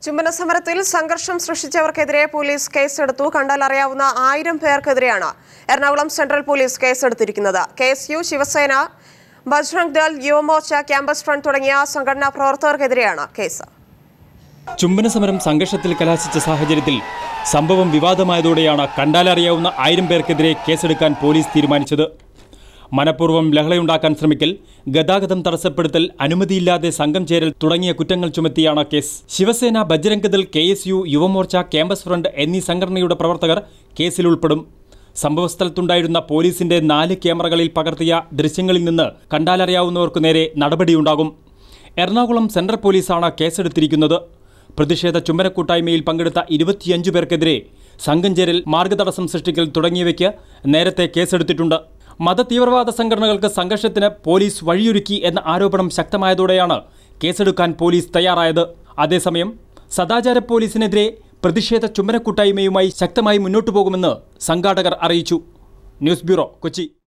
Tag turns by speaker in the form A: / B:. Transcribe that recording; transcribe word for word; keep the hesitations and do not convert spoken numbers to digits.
A: ചുംബന സമരത്തിൽ സംഘർഷം സൃഷ്ടിച്ചവർക്കെതിരെ പോലീസ് കേസെടുത്തു. കണ്ടാൽ അറിയാവുന്ന ആയിരം പേർക്കെതിരെയാണ് എറണാകുളം സെൻട്രൽ പോലീസ് കേസെടുത്തിരിക്കുന്നത്. K S U, Shiv Sena, Bajrang Dal, Yuva Morcha, campus front തുടങ്ങിയ സംഘടനാ പ്രവർത്തകർക്കെതിരെയാണ് കേസ്.
B: ചുംബന സമരം സംഘർഷത്തിൽ കലാശിച്ച സാഹചര്യത്തിൽ സംഭവം വിവാദമായതോടെയാണ് കണ്ടാലറിയാവുന്ന ആയിരം പേർക്കെതിരെ കേസെടുക്കാൻ പോലീസ് തീരുമാനിച്ചത്. മനഃപൂർവ്വം ലഹളയുണ്ടാക്കാൻ ശ്രമിക്കൽ, ഗതാഗതം തടസ്സപ്പെടുത്തൽ, അനുമതിയില്ലാതെ സംഘം ചേരൽ തുടങ്ങിയ കുറ്റങ്ങൾ ചുമത്തിയാണ് case. Shiv Sena, Bajrang Dal, K S U, Yuva Morcha, campus front എന്നീ സംഘടനയുടെ പ്രവർത്തകർ കേസിൽ ഉൾപ്പെടും. സംഭവസ്ഥലത്തുണ്ടായിരുന്ന പോലീസിന്റെ നാല് ക്യാമറകളിൽ പകർത്തിയ ദൃശ്യങ്ങളിൽ നിന്ന് കണ്ടാലറിയാവുന്നവർക്കു നേരെ നടപടിയുണ്ടാകും. എറണാകുളം സെൻട്രൽ പോലീസാണ് കേസെടുത്തിരിക്കുന്നത്. പ്രതിഷേധ ചുംബന കൂട്ടായ്മയിൽ പങ്കെടുത്ത ഇരുപത്തിയഞ്ചു പേർക്കെതിരെ സംഘം ചേരൽ, മാർഗതടസ്സം സൃഷ്ടിക്കൽ തുടങ്ങിയവയ്ക്ക് നേരത്തെ കേസെടുത്തിട്ടുണ്ട്. മതതീവ്രവാദ സംഘടനകൾക്ക് സംഘർഷത്തിന് പോലീസ് വഴിയൊരുക്കി എന്ന ആരോപണം ശക്തമായതോടെയാണ് കേസെടുക്കാൻ പോലീസ് തയ്യാറായത്. അതേസമയം സദാചാര പോലീസിനെതിരെ പ്രതിഷേധ ചുംബന കൂട്ടായ്മയുമായി ശക്തമായി മുന്നോട്ടു പോകുമെന്ന് സംഘാടകർ അറിയിച്ചു. News bureau, Kochi.